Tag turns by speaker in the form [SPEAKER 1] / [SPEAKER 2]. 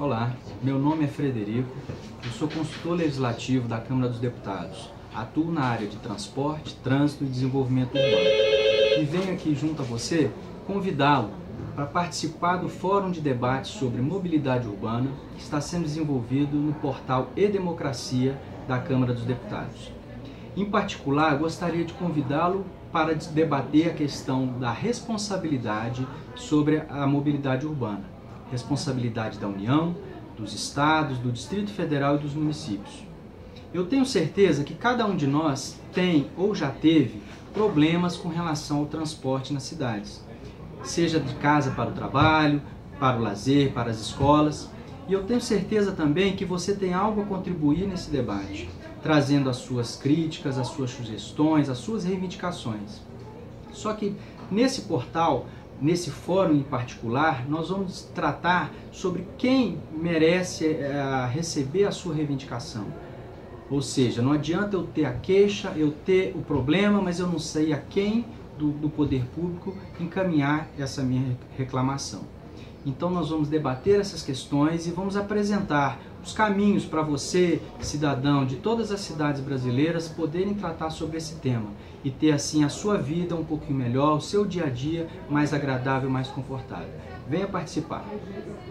[SPEAKER 1] Olá, meu nome é Frederico, eu sou consultor legislativo da Câmara dos Deputados. Atuo na área de transporte, trânsito e desenvolvimento urbano. E venho aqui junto a você convidá-lo para participar do Fórum de Debate sobre Mobilidade Urbana que está sendo desenvolvido no portal e-Democracia da Câmara dos Deputados. Em particular, gostaria de convidá-lo para debater a questão da responsabilidade sobre a mobilidade urbana. Responsabilidade da União, dos estados, do Distrito Federal e dos municípios. Eu tenho certeza que cada um de nós tem ou já teve problemas com relação ao transporte nas cidades, seja de casa para o trabalho, para o lazer, para as escolas. E eu tenho certeza também que você tem algo a contribuir nesse debate, trazendo as suas críticas, as suas sugestões, as suas reivindicações. Só que nesse portal, nesse fórum em particular, nós vamos tratar sobre quem merece receber a sua reivindicação. Ou seja, não adianta eu ter a queixa, eu ter o problema, mas eu não sei a quem do poder público encaminhar essa minha reclamação. Então nós vamos debater essas questões e vamos apresentar os caminhos para você, cidadão de todas as cidades brasileiras, poderem tratar sobre esse tema e ter assim a sua vida um pouquinho melhor, o seu dia a dia mais agradável, mais confortável. Venha participar!